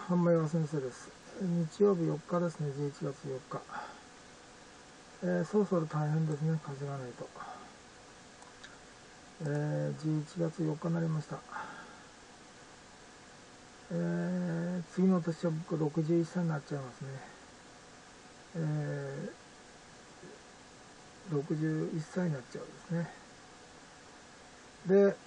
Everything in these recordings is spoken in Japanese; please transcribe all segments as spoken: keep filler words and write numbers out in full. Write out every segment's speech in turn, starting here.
半間岩先生です。日曜日よっかですね、じゅういちがつよっか。えー、そろそろ大変ですね、風がないと。えー、じゅういちがつよっかになりました。えー、次の年は僕ろくじゅういっさいになっちゃいますね。えー、ろくじゅういっさいになっちゃうんですね。で、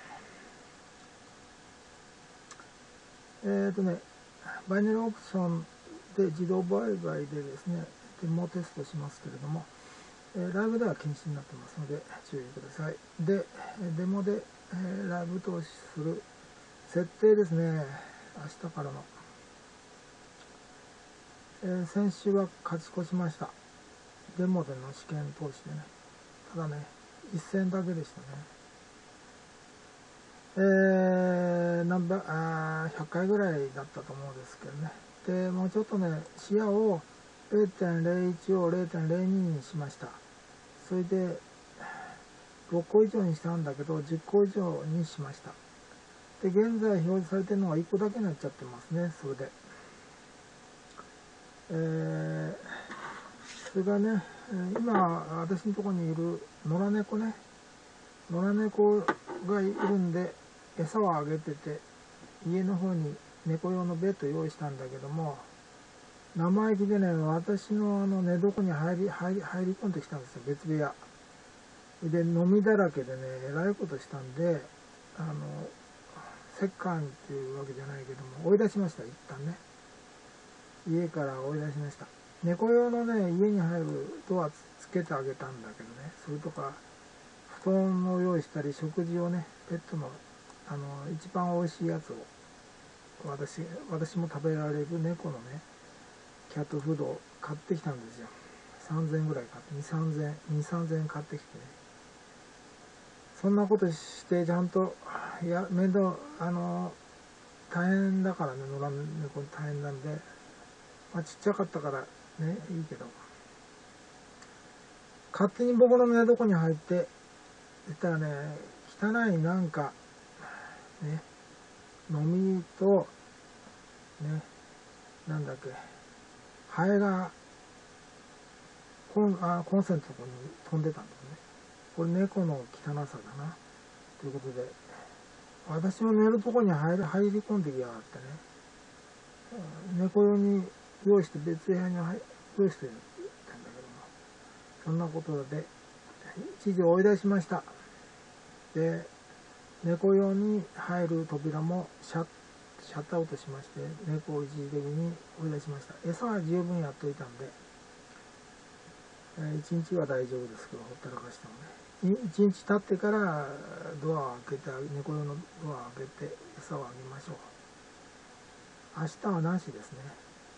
えーとね、バイナリーオプションで自動売買でですね、デモテストしますけれども、えー、ライブでは禁止になってますので注意ください。で、デモで、えー、ライブ投資する設定ですね、明日からの。えー、先週は勝ち越しました。デモでの試験投資でね。ただね、いっ戦だけでしたね。えー、何百あひゃっかいぐらいだったと思うんですけどね。で、もうちょっとね、視野を れいてんれいいち を れいてんれいに にしました。それで、ろっこ以上にしたんだけど、じゅっこ以上にしました。で、現在表示されてるのがいっこだけになっちゃってますね、それで。えー、それがね、今、私のところにいる野良猫ね、野良猫がいるんで、餌をあげてて、家の方に猫用のベッド用意したんだけども、生意気でね、私のあの寝床に入り、入り、入り込んできたんですよ、別部屋。で、飲みだらけでね、えらいことしたんで、あの、折檻っていうわけじゃないけども、追い出しました、一旦ね。家から追い出しました。猫用のね、家に入るドアつけてあげたんだけどね、それとか、布団を用意したり、食事をね、ペットの、あの、一番美味しいやつを、私、私も食べられる猫のね、キャットフードを買ってきたんですよ。さんぜんえんぐらい買って、に、さんぜんえん、に、さんぜんえん買ってきてね。そんなことして、ちゃんと、いや、面倒、あの、大変だからね、野良猫大変なんで、まあ、ちっちゃかったからね、いいけど、勝手に僕の寝床に入って、言ったらね、汚いなんか、ね、飲みと、ね、なんだっけ、ハエがコン、あ、コンセントのとこに飛んでたんですね。これ猫の汚さだな。ということで、私の寝るとこに入り、入り込んできやがってね、猫用に用意して別部屋に用意してるって言ったんだけども、そんなことで、一時追い出しました。で、猫用に入る扉もシャッ、シャットアウトしまして、猫を一時的に追い出しました。餌は十分やっといたんで、一日は大丈夫ですけど、ほったらかしてもね。一日経ってからドアを開けて、猫用のドアを開けて餌をあげましょう。明日はなしですね。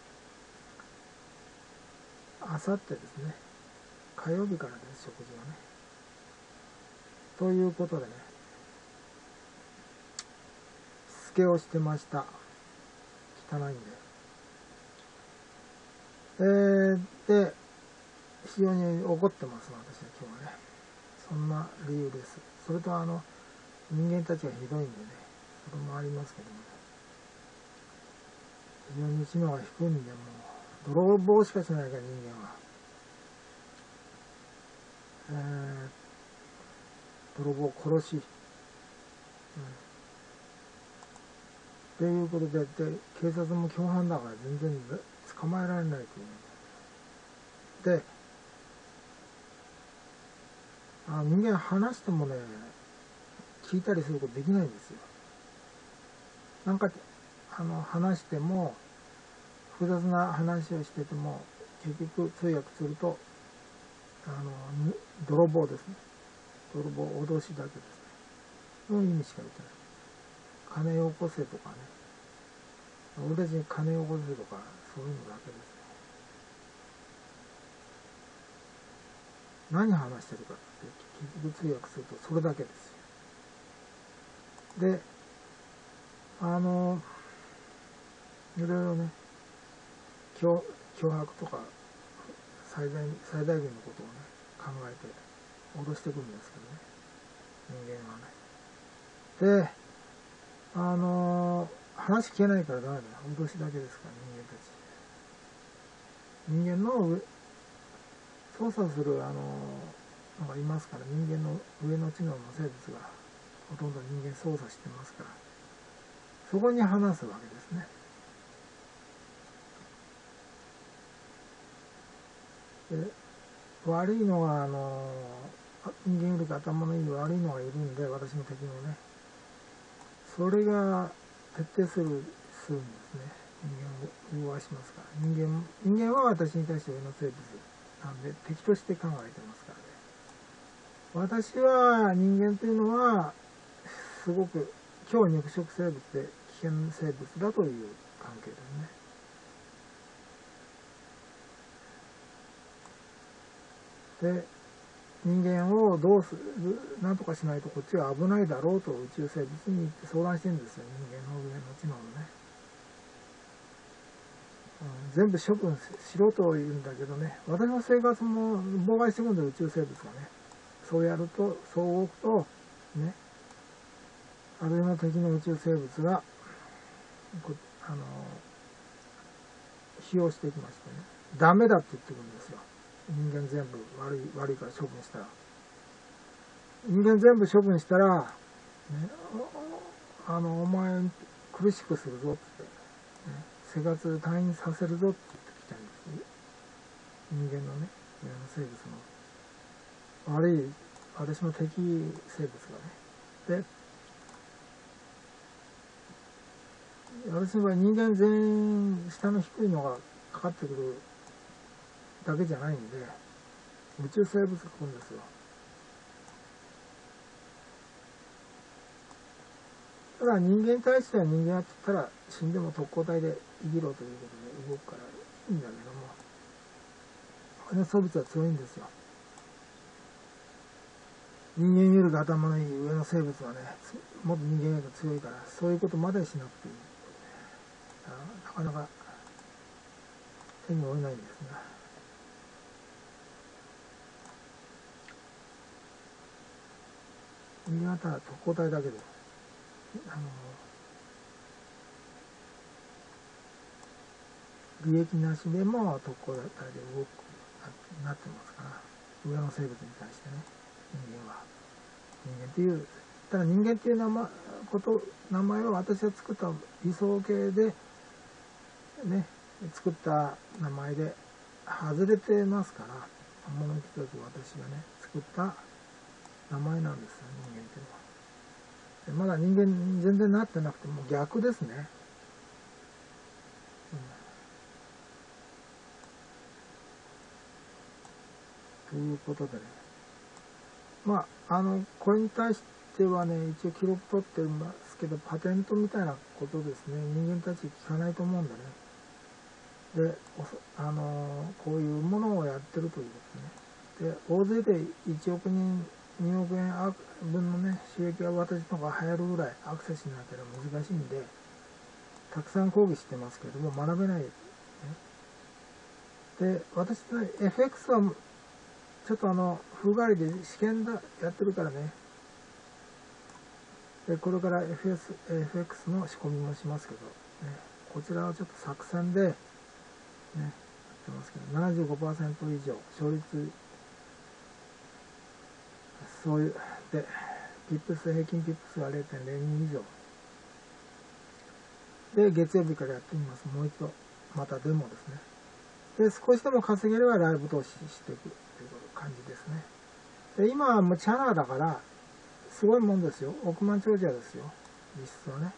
明後日ですね。火曜日からです、食事はね。ということでね、しつけをしてました。汚いんで。えー、で、非常に怒ってます、私は今日はね。そんな理由です。それとあの、人間たちがひどいんでね、それもありますけどもね。非常に知能が低いんで、もう、泥棒しかしないから人間は。えー、泥棒殺し。うん。ということで、で、警察も共犯だから全然捕まえられないという。で、あ人間話してもね、聞いたりすることできないんですよ。なんか、あの、話しても、複雑な話をしてても、結局通訳すると、あの、泥棒ですね。泥棒、脅しだけですね。の意味しか言ってない。金よこせとかね。俺たちに金よこせとか、そういうのだけですね。何話してるかって結局通訳するとそれだけですよ。で、あの、いろいろね、脅、脅迫とか最大、最大限のことをね、考えて脅してくるんですけどね、人間はね。で、あの、 話聞けないからダメだよ。脅しだけですから、人間たち。人間の上操作するあののがいますから、人間の上の知能の生物がほとんど人間操作してますから、そこに話すわけですね。で悪いのがあの人間よりか頭のいい悪いのがいるんで、私の敵のね、それが徹底するするんですね。人間を動かしますから。人間人間は私に対して上の生物なんで敵として考えてますからね。私は人間というのはすごく強肉食生物で危険生物だという関係ですね。で、人間をどうする、なんとかしないとこっちは危ないだろうと宇宙生物に言って相談してるんですよ、人間の上の知能のね。うん、全部処分しろと言うんだけどね、私の生活も妨害してくるんだよ、宇宙生物がね。そうやると、そう動くと、ね、あるいは敵の宇宙生物が、あの、使用してきましてね、ダメだって言ってくるんですよ。人間全部悪い、悪いから処分したら。人間全部処分したら、ね、あの、お前苦しくするぞって、ね、生活退院させるぞって言ってきちゃうんです。人間のね、上の生物の。悪い、私の敵生物がね。で、私の場合人間全員下の低いのがかかってくるだけじゃないんで、宇宙生物が来るんですよ。ただ人間に対しては人間やってたら死んでも特攻隊で生きろということで動くからいいんだけども、他の生物は強いんですよ。人間よりか頭のいい上の生物はね、もっと人間より強いから、そういうことまでしなくていい。なかなか手に負えないんですが。人間はただ特攻隊だけで、あの、利益なしでも特攻隊で動くなってますから、上の生物に対してね、人間は。人間っていう、ただ人間っていう名前、こと、名前を私が作った理想形で、ね、作った名前で外れてますから、本物の人たち私がね、作った名前なんですよ、人間っていうのは。でまだ人間全然なってなくても逆ですね。うん、ということでね。まあ、あの、これに対してはね、一応記録取ってますけど、パテントみたいなことですね。人間たち聞かないと思うんでね。で、あの、こういうものをやってるということね。で、大勢でいちおくにん、におくえん分のね、収益が私のが流行るぐらいアクセスしなければ難しいんで、たくさん講義してますけども、学べないですね。で、私の エフエックス は、ちょっとあの、風変わりで試験だ、やってるからね。で、これから エフエス、エフエックス の仕込みもしますけど、ね、こちらはちょっと作戦で、ね、やってますけど、ななじゅうごパーセント 以上、勝率、そういう、で、ピップス、平均ピップスが れいてんれいに 以上。で、月曜日からやってみます。もう一度、またデモですね。で、少しでも稼げればライブ投資していくという感じですね。で、今はもうチャラだから、すごいもんですよ。億万長者ですよ。実質はね。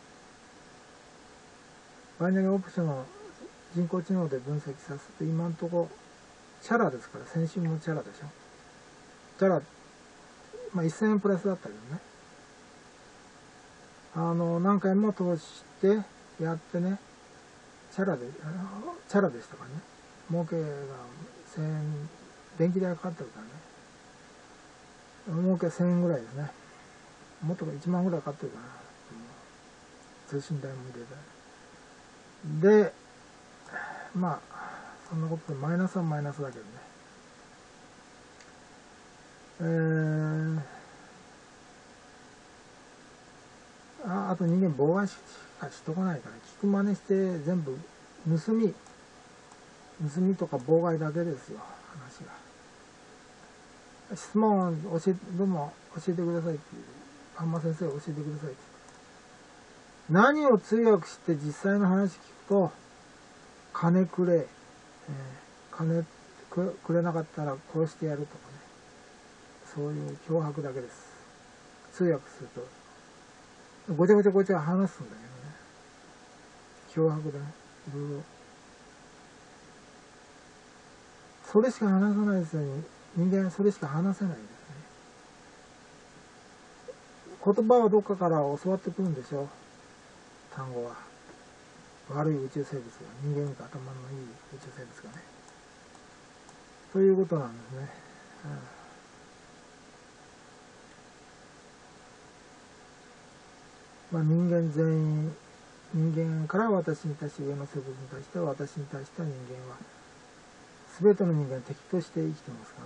バイナリーオプションの人工知能で分析させて、今んとこ、チャラですから、先週もチャラでしょ。チャラ、まあせんえんプラスだったけどね。あの、何回も投資して、やってね、チャラで、チャラでしたからね。儲けがせんえん、電気代かかってるからね。儲けせんえんぐらいですね。もっといちまんぐらいかかってるかな。通信代も入れて。で、まあ、そんなことでマイナスはマイナスだけどね。えー、 ああと人間妨害しかしとかないから、聞く真似して全部盗み盗みとか妨害だけですよ、話が。質問を教えどうも教えてくださいっていう、あんま先生教えてくださいって。何を通訳して実際の話聞くと、金くれ、えー、金くれなかったら殺してやるとかね、そういう脅迫だけです。通訳するとごちゃごちゃごちゃ話すんだけどね、脅迫だね、いろいろ。それしか話さないですように、人間はそれしか話せないですね。言葉はどっかから教わってくるんでしょう、単語は。悪い宇宙生物が、人間より頭のいい宇宙生物がね。ということなんですね。うん、まあ人間全員、人間から私に対して、上の生物に対しては、私に対しては人間は、全ての人間は敵として生きてますから、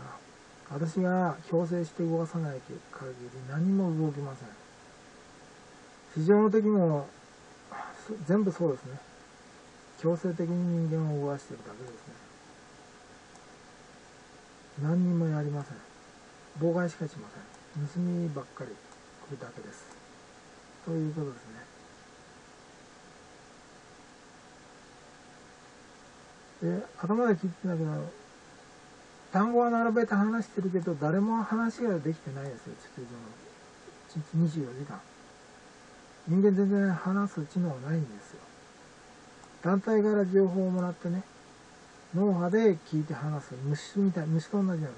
私が強制して動かさない限り何も動きません。非常の敵も全部そうですね。強制的に人間を動かしているだけですね。何にもやりません。妨害しかしません。盗みばっかり来るだけです。ということですね。で、頭で聞いてんだけど、単語は並べて話してるけど、誰も話ができてないですよ、地球上の。いちにちにじゅうよじかん。人間全然話す知能ないんですよ。団体から情報をもらってね、脳波で聞いて話す。虫みたい、虫と同じなんですね。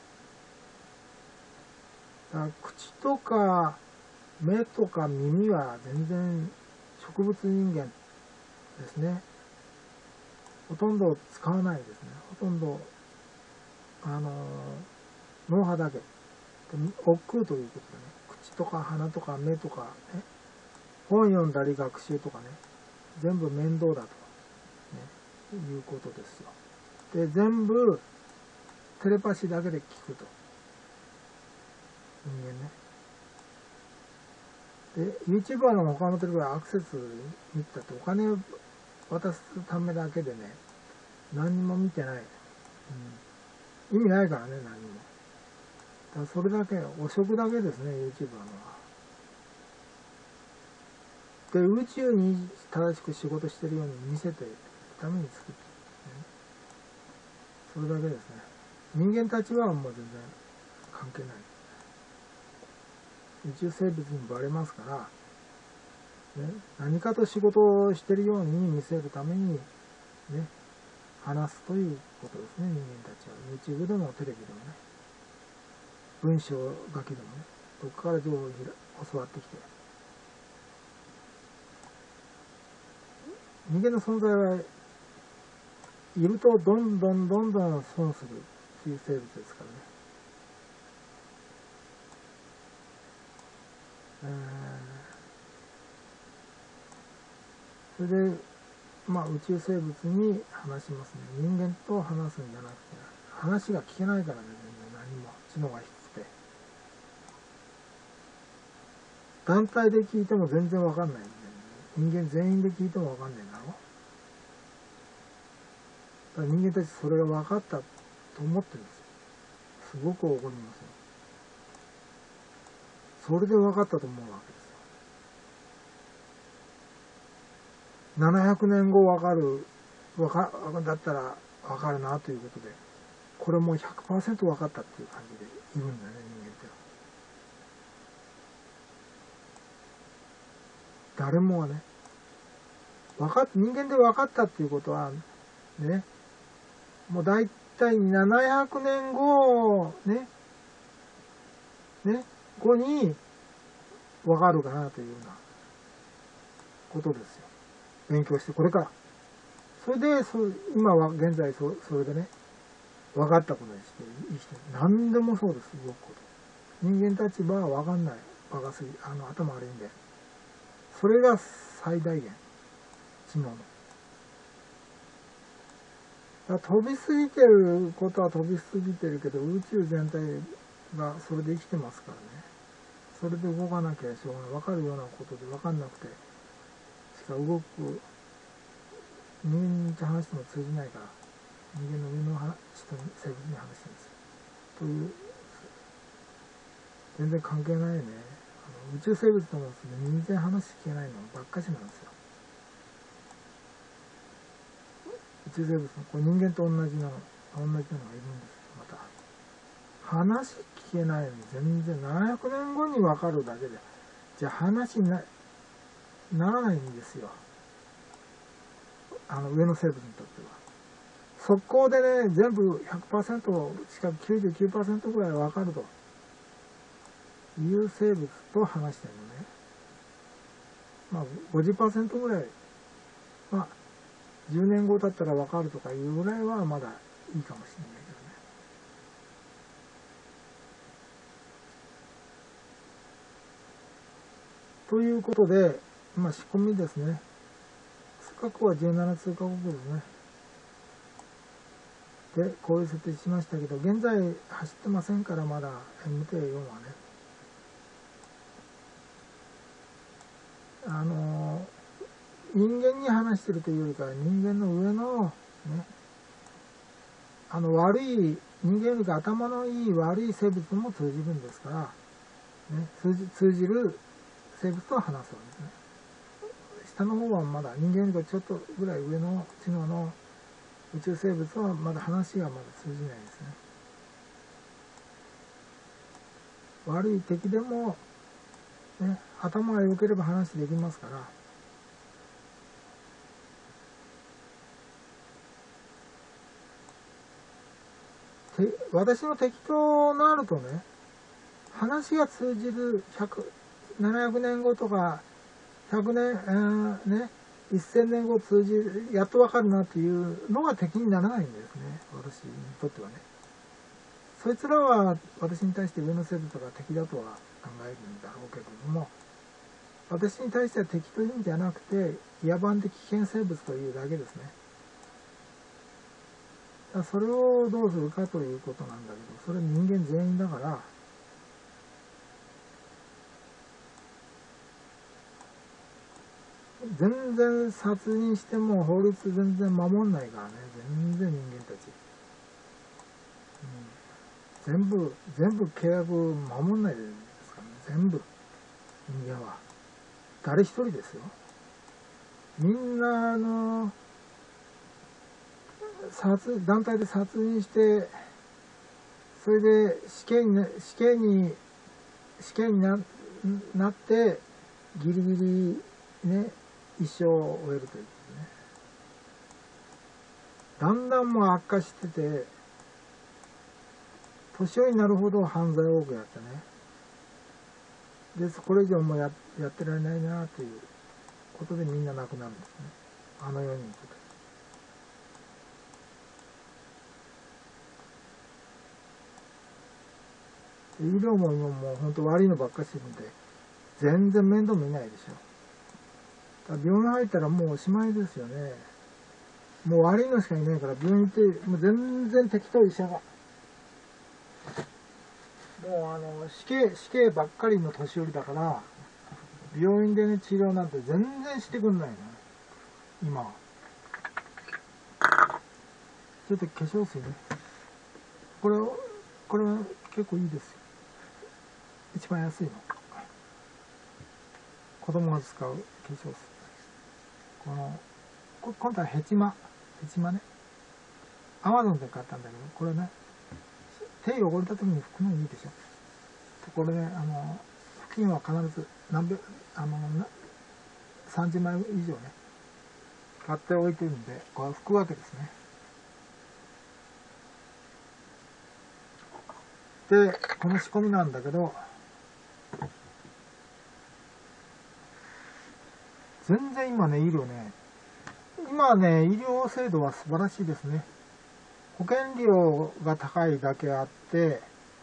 だから口とか目とか耳は全然植物人間ですね。ほとんど使わないですね。ほとんど、あのー、脳波だけ。億劫ということでね、口とか鼻とか目とかね、本読んだり学習とかね、全部面倒だと、ね、いうことですよ。で、全部テレパシーだけで聞くと。人間ね。で、YouTuber の他のテレビはアクセス見たってお金を渡すためだけでね、何にも見てない。うん、意味ないからね、何にも。だからそれだけ、汚職だけですね、YouTuber のは。で、宇宙に正しく仕事してるように見せていくために作ってる、ね。それだけですね。人間たちはもう全然関係ない。宇宙生物にバレますから、ね、何かと仕事をしてるように見せるために、ね、話すということですね、人間たちは。YouTube でもテレビでもね、文章書きでもね、どっかから情報を教わってきて。人間の存在はいるとどんどんどんどん損するという生物ですからね。それで、まあ宇宙生物に話しますね。人間と話すんじゃなくて、話が聞けないからね、全然何も。知能が低くて。団体で聞いても全然わかんないんで、人間全員で聞いてもわかんないんだろ。だから人間たちそれが分かったと思ってるんですよ。すごく怒りますよ。それで分かったと思うわけですよ。ななひゃくねんご分かる、分か、だったら分かるなということで、これもう ひゃくパーセント 分かったっていう感じでいるんだよね、人間って。誰もがね、分かっ、人間で分かったっていうことは、ね、もう大体ななひゃくねんご、ね、ね、後に分かるかなというようなことですよ。勉強して、これから。それで、そ今は現在そ、それでね、分かったことにして生きてる。何でもそうです、動くこと。人間たちは分かんない。バカすぎ、あの、頭悪いんで。それが最大限。知能の。だから飛びすぎてることは飛びすぎてるけど、宇宙全体がそれで生きてますからね。 それで動かなきゃしょうがない。分かるようなことで分かんなくてしか動く人間に話しても通じないから、人間の上の人に生物に話してるんですよ。という全然関係ないね。あの宇宙生物とも全然話聞けないのばっかしなんですよ。宇宙生物のこれ人間と同じなの同じなのがいるんですよ。また話聞けないのに全然ななひゃくねんごに分かるだけでじゃあ話に な, ならないんですよ。あの上の生物にとっては速攻でね全部 ひゃくパーセント しか きゅうじゅうきゅうパーセント ぐらい分かるという生物と話してるのね。まあ ごじゅっパーセント ぐらいまあじゅうねんご経ったら分かるとかいうぐらいはまだいいかもしれないけどね。ということで、まあ、仕込みですね。通過国はじゅうなな通過国ですね。で、こういう設定しましたけど、現在走ってませんから、まだ エムティーよん はね。あの、人間に話してるというよりかは、人間の上の、ね、あの悪い、人間よりか頭のいい悪い生物も通じるんですから、ね、通じ、通じる生物と話すわけですね。下の方はまだ人間よりかちょっとぐらい上の知能の宇宙生物はまだ話がまだ通じないですね。悪い敵でも、ね、頭が良ければ話できますから、私の敵となるとね、話が通じるひゃく、ななひゃくねんごとかひゃくねん、えー、ね、せんねんご通じる、やっとわかるなっていうのが敵にならないんですね、私にとってはね。そいつらは私に対して上の生物が敵だとは考えるんだろうけれども、私に対しては敵というんじゃなくて、野蛮的危険生物というだけですね。それをどうするかということなんだけど、それ人間全員だから、全然殺人しても法律全然守んないからね、全然人間たち。うん、全部、全部契約守んないですからね、全部。人間は。誰一人ですよ。みんな、あの、殺、団体で殺人して、それで死刑に、死刑に、死刑に な, なって、ギリギリね、一生を終えるということね。だんだんもう悪化してて、年寄りになるほど犯罪を多くやってね。で、これ以上もう や, やってられないなということでみんな亡くなるんですね。あのようにと。医療も今もう本当悪いのばっかりしてるんで、全然面倒見ないでしょ。だから病院入ったらもうおしまいですよね。もう悪いのしかいないから、病院行って、もう全然適当医者が。もうあの、死刑、死刑ばっかりの年寄りだから、病院でね、治療なんて全然してくんないのね。今は。ちょっと化粧水ね。これ、これは結構いいですよ。一番安いの。子供が使う化粧水。この、こ今度はヘチマ。ヘチマね。アマゾンで買ったんだけど、これね、手汚れた時に拭くのにいいでしょ。これね、あの、布巾は必ず何べ、あの、さんじゅうまい以上ね、買っておいてるんで、これ拭くわけですね。で、この仕込みなんだけど、全然今ね、医療ね、今ね、医療制度は素晴らしいですね。保険料が高いだけあって、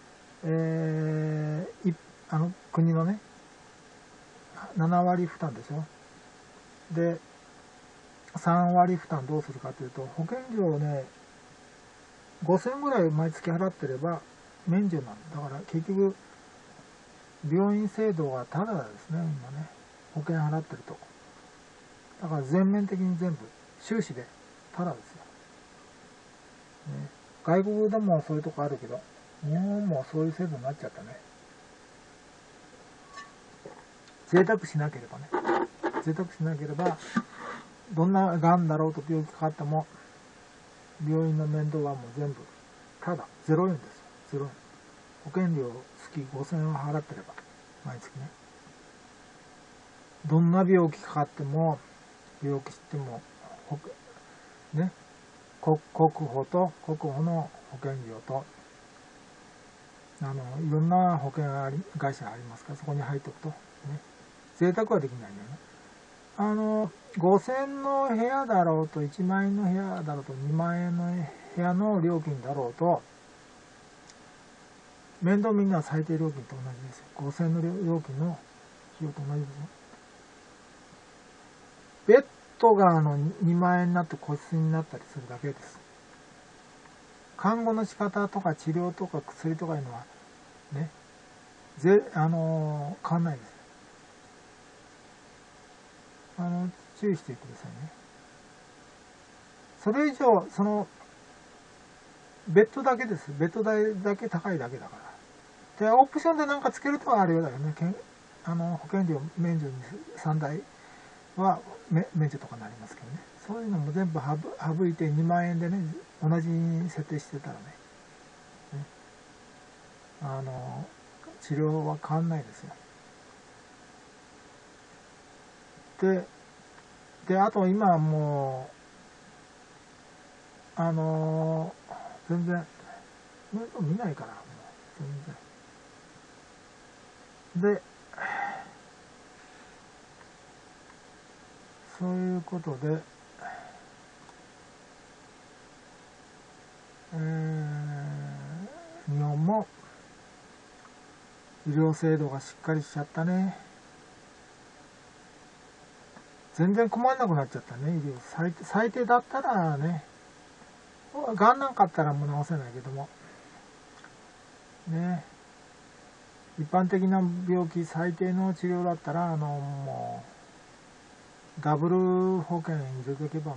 えー、いあの国のね、ななわり負担でしょ。で、さんわり負担どうするかというと、保険料をね、ごせんえんぐらい毎月払ってれば免除なんだ。だから結局、 病院制度はタダですね、今ね。保険払ってると。だから全面的に全部、収支でタダですよ。ね、外国でもそういうとこあるけど、日本もそういう制度になっちゃったね。贅沢しなければね。贅沢しなければ、どんな癌だろうと病気かかっても、病院の面倒はもう全部、ただ、ゼロえんですよ。ゼロえん。保険料月ごせんえんを払ってれば、毎月ね。どんな病気かかっても、病気しても、保険ね、国保と国保の保険料と、あの、いろんな保険会社がありますから、そこに入っておくと、ね、贅沢はできないんだよね。あの、ごせんの部屋だろうと、いちまんえんの部屋だろうと、にまんえんの部屋の料金だろうと、面倒見るのは最低料金と同じですよ。ごせんの料金の費用と同じですよ。ベッドがあのにまんえんになって個室になったりするだけです。看護の仕方とか治療とか薬とかいうのはね、ぜあの変わんないです。あの注意してくださいね。それ以上そのベッドだけです。ベッド代だけ高いだけだから。でオプションでなんかつけるとはあるようだよね。あの保険料免除にさんだいは免除とかになりますけどね。そういうのも全部省いてにまんえんでね、同じに設定してたらね、ね、あの治療は変わんないですよ。で、であと今はもうあの全然見ないからもう全然でそういうことで、えー、日本も医療制度がしっかりしちゃったね。全然困らなくなっちゃったね、医療。最低、最低だったらね、がんなんかあったらもう治せないけども、ね、一般的な病気、最低の治療だったら、あの、もう、ダブル保険入れておけばも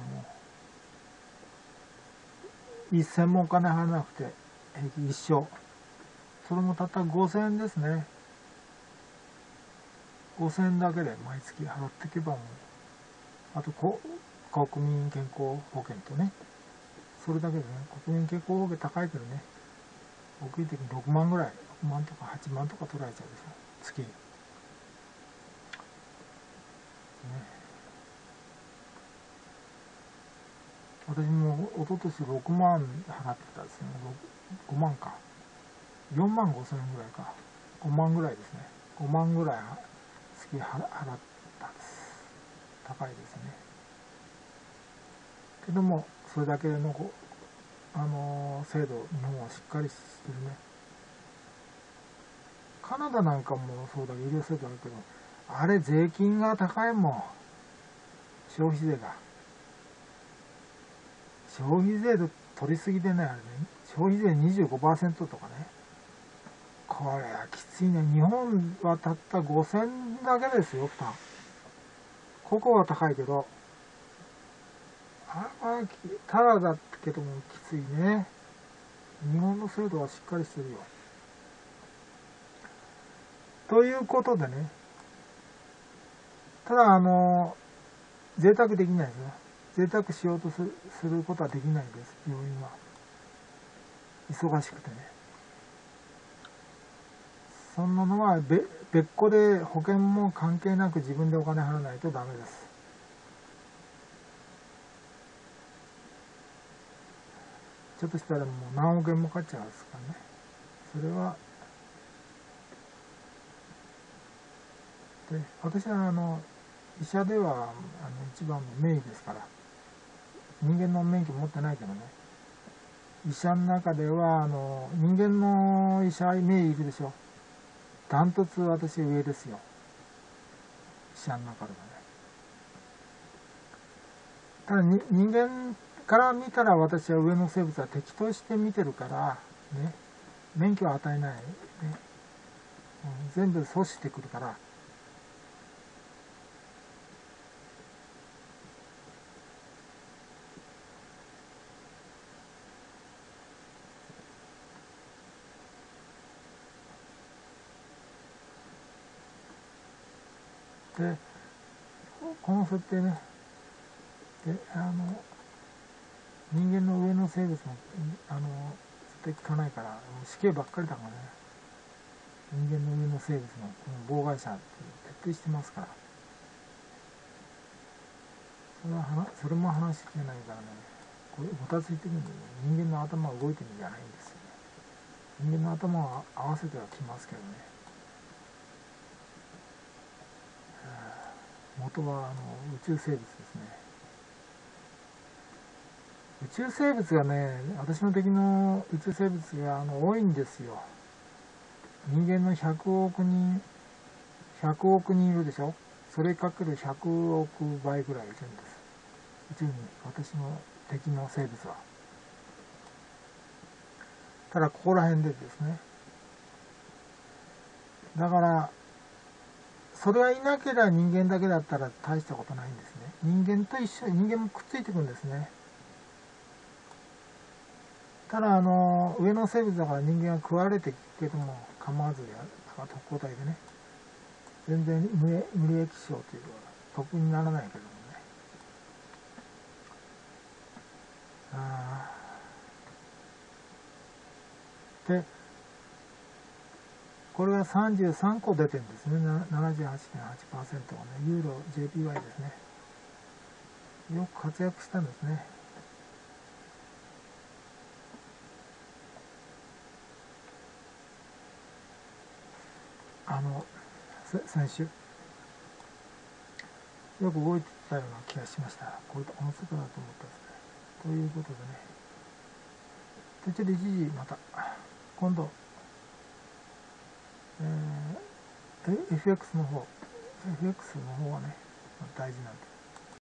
う、一銭もお金払わなくて、平気一生。それもたったごせんえんですね。ごせんえんだけで毎月払っていけばもう、あとこ国民健康保険とね、それだけでね、国民健康保険高いけどね、大きい時にろくまんぐらい、ろくまんとかはちまんとか取られちゃうでしょ、月。ね、私も一昨年ろくまん払ってたですね、ごまんか。よんまんごせんえんぐらいか。ごまんぐらいですね。ごまんぐらい月払ったんです。高いですね。けども、それだけのこあのー、制度、日本はしっかりしてるね。カナダなんかもそうだけど、医療制度あるけど、あれ税金が高いもん。消費税が。消費税で取りすぎでね、あれね。消費税 にじゅうごパーセント とかね。これはきついね。日本はたったごせんだけですよ、負担。ここは高いけど、ああ、ただだけどもきついね。日本の制度はしっかりしてるよ。ということでね。ただ、あの、贅沢できないですよ。贅沢しようとする、することはできないです、病院は。忙しくてね。そんなのは別個で保険も関係なく自分でお金払わないとダメです。ちょっとしたらもう何億円もかかっちゃうんですからね。それは、で、私はあの、医者ではあの一番の名医ですから、人間の免許持ってないけどね。医者の中では、あの、人間の医者、名医いるでしょ。ダントツ私上ですよ。医者の中ではね。ただに人間から見たら私は上の生物は敵として見てるから、ね、免許は与えない、ね。 全部阻止してくるから。でこの設定ね、であの人間の上の生物もあの絶対効かないから、死刑ばっかりだからね。人間の上の生物のこの妨害者って徹底してますから、それは話それも話してないからね、これごたついてるんで、ね、人間の頭が動いてるんじゃないんですよね。人間の頭を合わせてはきますけどね、元はあの宇宙生物ですね。宇宙生物がね、私の敵の宇宙生物があの多いんですよ。人間のひゃくおくにん、ひゃくおくにんいるでしょ。それかけるひゃくおくばいぐらいいるんです。宇宙に私の敵の生物は。ただここら辺でですね。だから、それがいなければ人間だけだったら大したことないんですね。人間と一緒に、人間もくっついてくるんですね。ただ、あの、上の生物だから人間が食われていくけども構わずやる。だから特攻隊でね。全然無無利益症というか、得にならないけどもね。あで、これがさんじゅうさんこ出てるんですね。ななじゅうはちてんはちパーセント がね、ユーロ ジェーピーワイ ですね。よく活躍したんですね。あの、先週。よく動いてたような気がしました。こういうこの世界だと思ったんですね。ということでね。で、ちょっと一時また、今度、えー、エフエックス の方、エフエックス の方はね、大事なんで。